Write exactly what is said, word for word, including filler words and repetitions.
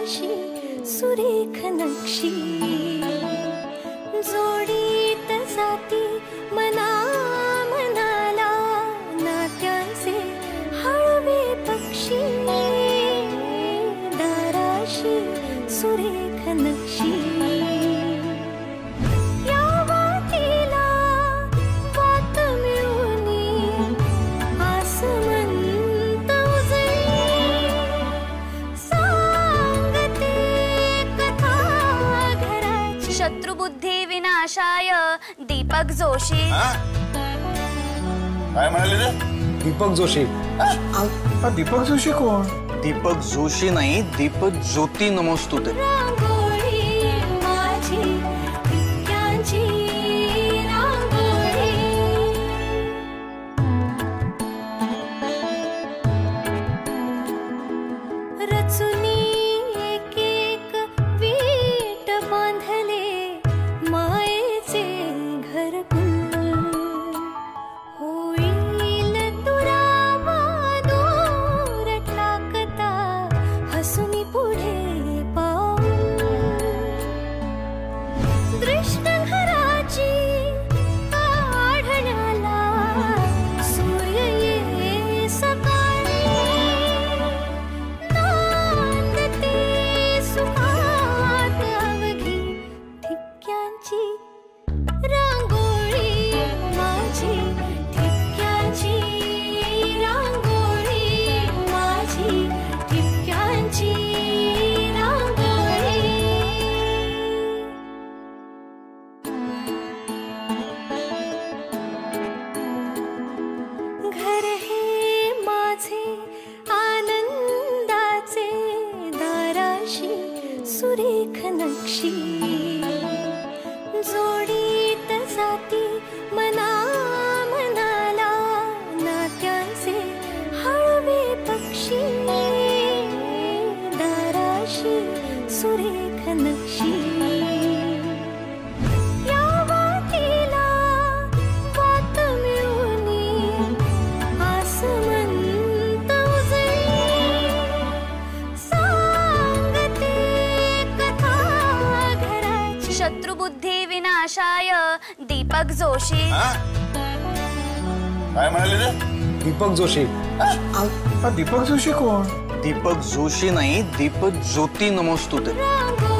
दाराशी सुरेख नक्षी जोडीत जाती मना मनाला नात्यांचे हळवे पक्षी दाराशी सुरेख नक्षी शत्रुबुद्धी विनाशाय दीपक जोशी। काय म्हणाले रे? दीपक जोशी। दीपक जोशी कोण? दीपक जोशी नाही, दीपक ज्योती नमोस्तुते। सुरेख नक्षी जोडीत जाती मना मनाला नात्यांचे हळवे पक्षी दाराशी सुरेख नक्षी शत्रुबुद्धी विनाशाय दीपक जोशी। काय म्हणाले रे? दीपक जोशी। दीपक जोशी कोण? दीपक जोशी नाही, दीपक ज्योती नमोस्तुते।